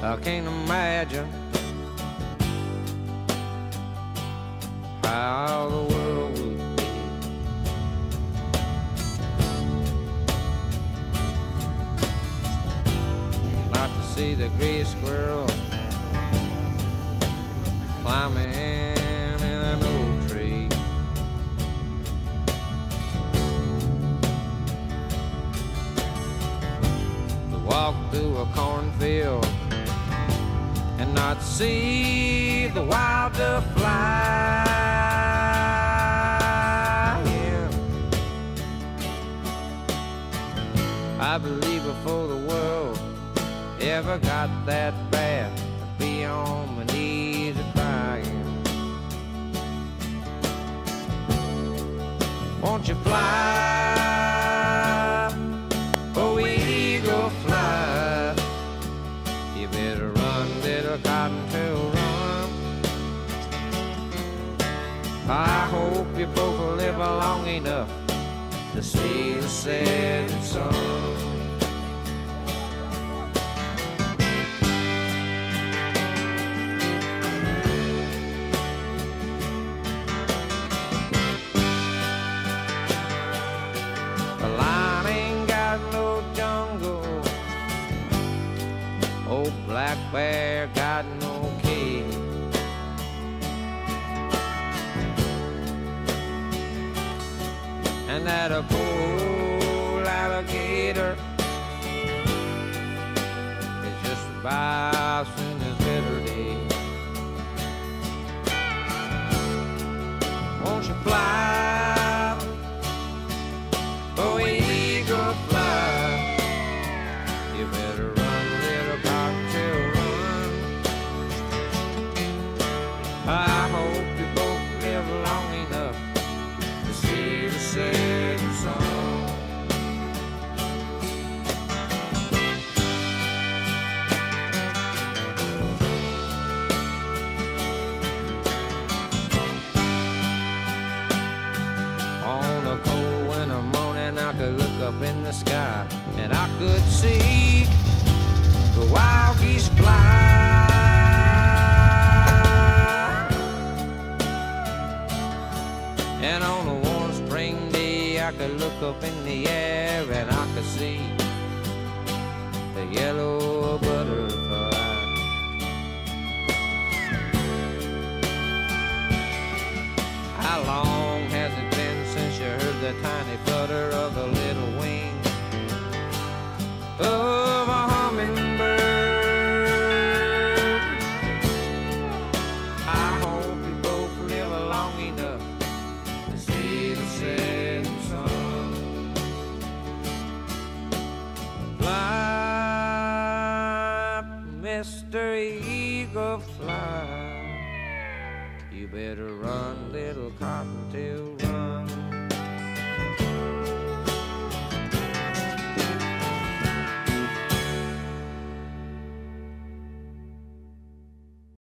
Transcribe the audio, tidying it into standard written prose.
I can't imagine how the world would be. Not to see the gray squirrel climbing in an old tree. To walk through a cornfield and not see the wild dove fly. I believe before the world ever got that bad, I'd be on my knees a crying. Won't you fly, oh eagle fly? You better run, little cottontail, run. I hope you both will live long enough to see the setting sun. The lion ain't got no jungle, old black bear got no cave. And that a poor alligator is just about soon as better day. Won't you fly, oh eagle fly? You better run, little cocktail, run. I hope you both live long enough to see the setting sun. On a cold winter morning, I could look up in the sky and I could see the wild geese fly. And on a warm spring day, I could look up in the air and I could see the yellow butterfly. How long has it been since you heard the tiny flutter of the little wings of a hummingbird? I hope you both live long enough to see the setting sun. Fly, Mr. Eagle, fly. You better run, little cottontail, run.